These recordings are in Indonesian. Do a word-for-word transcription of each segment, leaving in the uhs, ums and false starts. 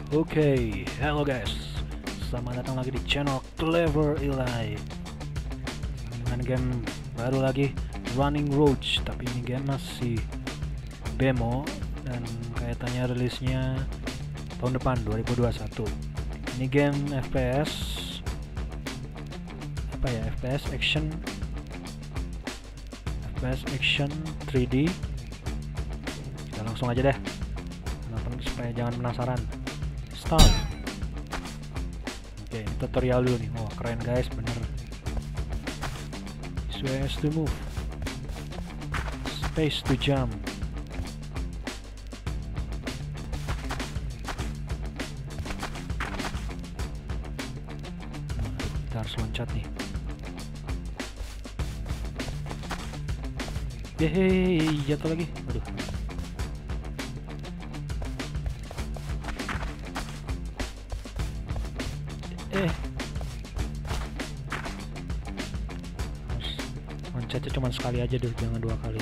Oke, okay, hello guys, selamat datang lagi di channel Clever Eli dengan game baru lagi, Running Roach. Tapi ini game masih demo dan kaitannya rilisnya tahun depan dua ribu dua puluh satu. Ini game F P S apa ya, F P S action F P S action tiga D. Kita langsung aja deh supaya jangan penasaran. Start. Oke, ini tutorial dulu nih. Oh, keren guys, bener. Space to move, space to jump. Nah, kita harus loncat nih. Yeay, jatuh lagi. Aduh. Eh, harus loncatnya cuma sekali aja deh, jangan dua kali.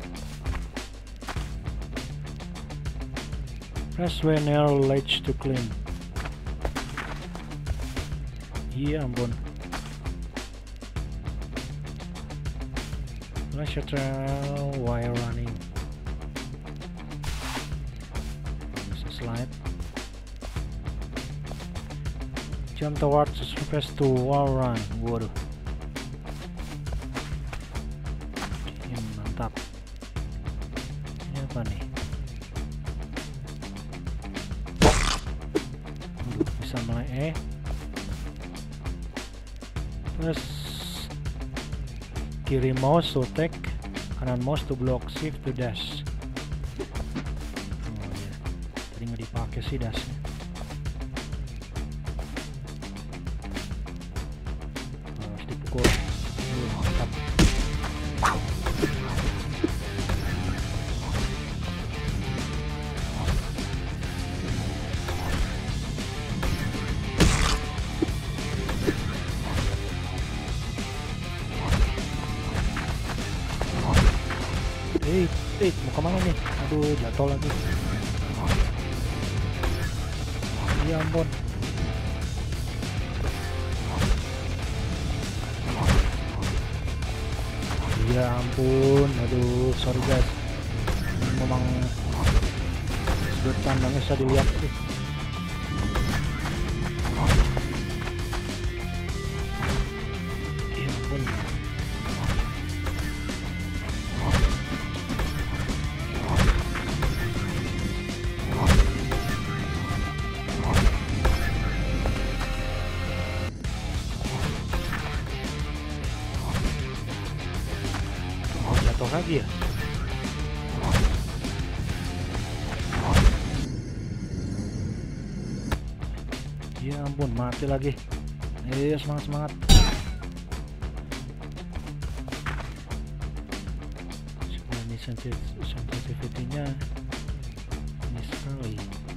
Press when air ledge to climb. Iya ampun. Flash trail while running. Bisa slide. Jump towards the surface to wall run. Waduh, ini mantap. Ini apa nih? Waduh, bisa mulai E. Terus kiri mouse to attack, kanan mouse to block, shift to dash. Oh ya, tadi nggak dipakai sih dashnya. Pukul. Uh, mantap. Eh, eh, mau kemana nih? Aduh, jatuh lagi. Ya ampun. Ya ampun, aduh, sorry guys. Ini memang sudut pandangnya bisa dilihat sih. Ya ampun. Lagi ya. Ya ampun, mati lagi. Eh, semangat semangat. Ini sensitivity-nya ini sekali.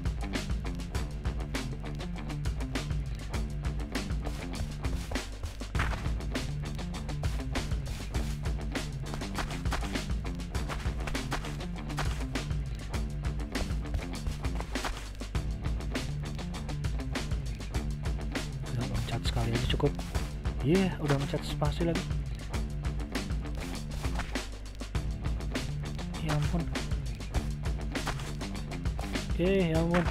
Sekali aja cukup. Iya, yeah, udah mencet spasi lagi. Ya ampun. Eh, ya ampun.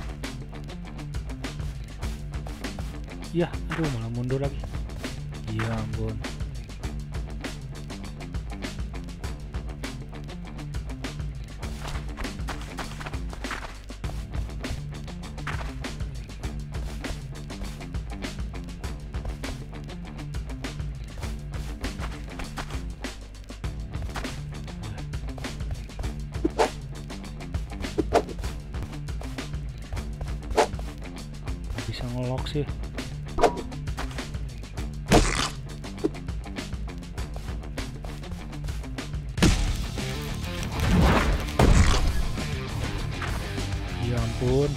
Ya, aduh, malah mundur lagi. Ya ampun. Bisa ngelok sih. Ya ampun.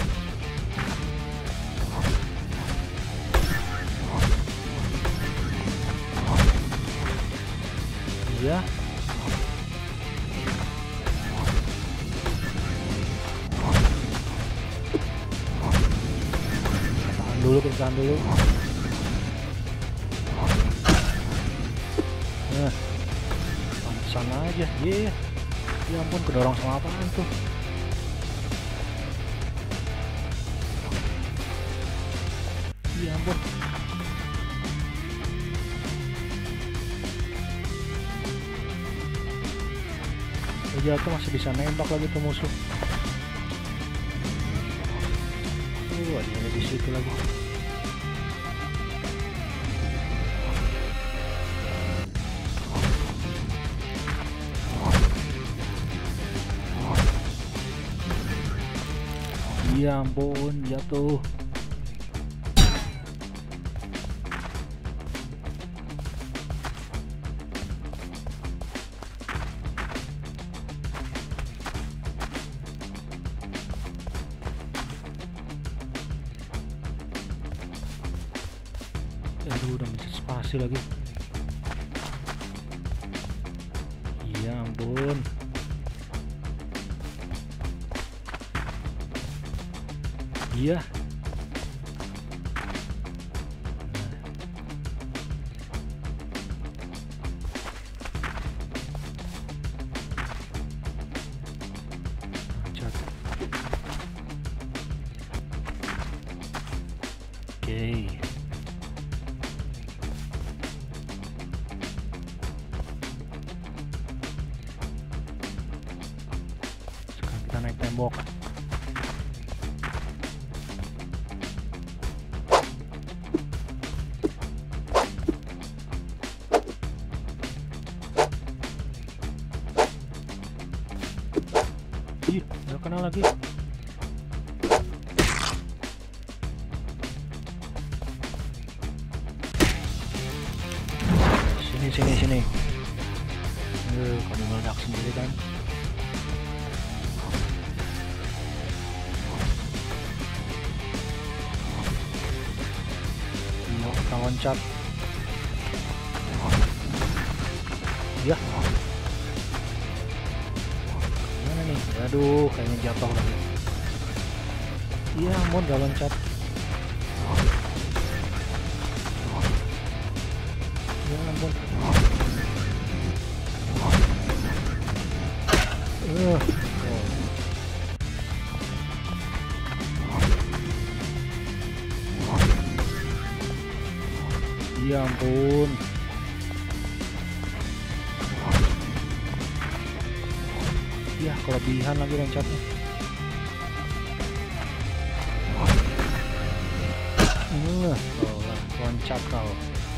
Iya. dulu, kita tahan dulu. Nah, pantesan aja. Iya, yeah. Ya ampun, kedorong sama apaan tuh? Ya ampun. Jatuh masih bisa nembak lagi tuh musuh. Uh, ada di situ lagi. Ya ampun, jatuh. Aduh, udah mencet spasi lagi. Ya ampun. Iya. Nah. Oke. Sekarang kita naik tembok. Ih, nggak kena lagi. Sini, sini, sini. Eh, kamu meledak sendiri kan? Yuk, kita loncat. Ya. Aduh, kayaknya jatuh lagi. Iya, ampun, gak loncat. Ya ampun. Uh. Ya ampun. Ya, kelebihan lagi loncatnya. Uh, oh lah, loncat kau.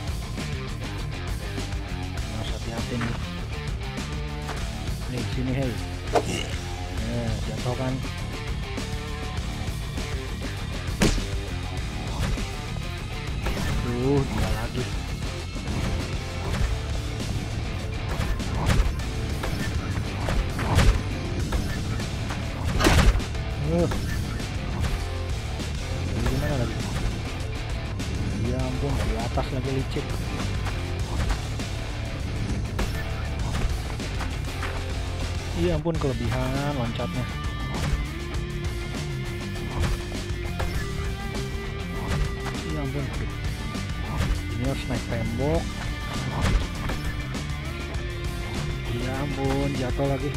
Harus hati-hati nih. Nih, sini hei. Nah, jatuh kan. Aduh, dia lagi. Uh. Gimana lagi? Ya ampun, di atas lagi licik. Ya ampun, kelebihan loncatnya. Ya ampun. Ini harus naik tembok. Ya ampun, jatuh lagi.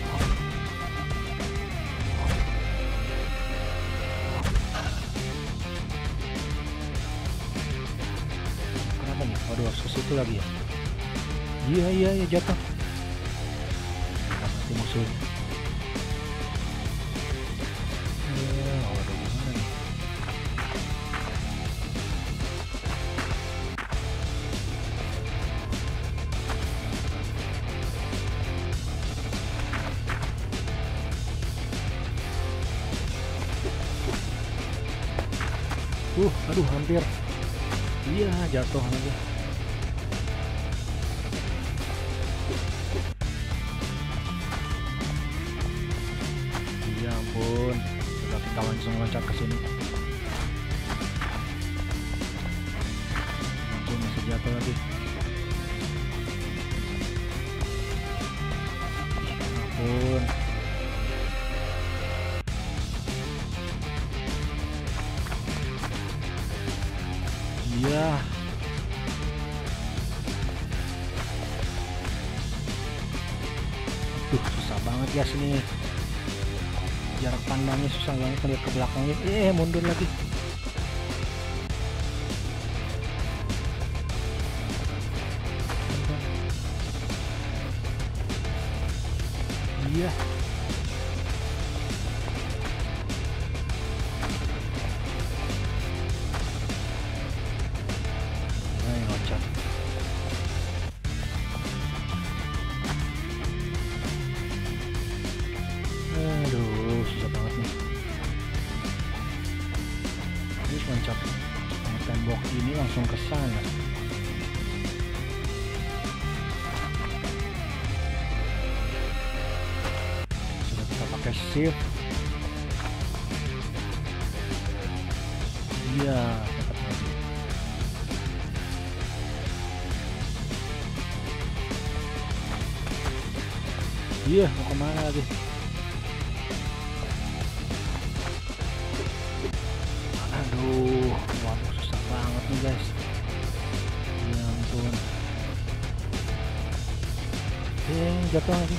Waduh, harus ke situ lagi ya. Iya, iya, iya, jatuh. Mati musuhnya. Ya, waduh, gimana nih? Uh, aduh, hampir. Iya, jatuh lagi. Ya ampun, coba kita langsung loncat ke sini. Ampun, masih jatuh lagi. Ampun. Iya. Duh, susah banget guys ini. Jarak pandangnya susah banget lihat ke belakangnya. Eh, mundur lagi. Iya. Nah, ini loncat. Aduh, susah banget nih. Terus loncat tembok ini langsung ke sana. Sudah kita pakai shift. Iya, dapat lagi. Iya, mau kemana lagi? Aduh, waduh, susah banget nih guys. Ya ampun. Eh, jatuh lagi.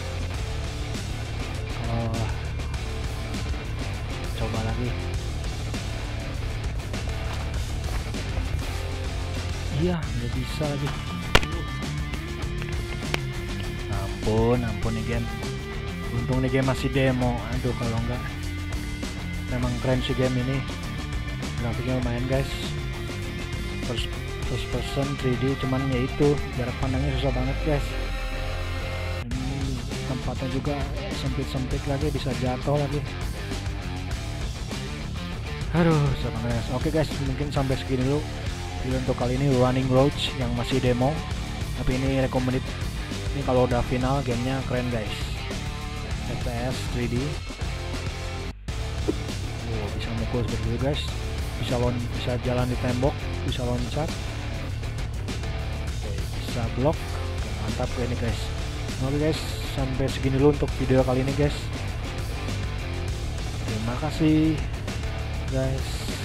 Oh, coba lagi. Iya, nggak bisa lagi. Ampun, ampun nih game. Untung nih game masih demo. Aduh, kalau enggak, memang keren sih game ini. Grafiknya lumayan guys. First, first person three D, cuman ya itu jarak pandangnya susah banget guys. Ini tempatnya juga sempit-sempit lagi, bisa jatuh lagi. Aduh, susah banget guys. Oke guys, mungkin sampai segini dulu video untuk kali ini, running roach yang masih demo. Tapi ini recommended. Ini kalau udah final gamenya keren guys. F P S three D. Oh, bisa mukul seperti itu guys. Bisa lon bisa jalan di tembok, bisa loncat. Oke, bisa blok. Oke, mantap kayak ini guys. Oke guys, sampai segini dulu untuk video kali ini guys. Terima kasih guys.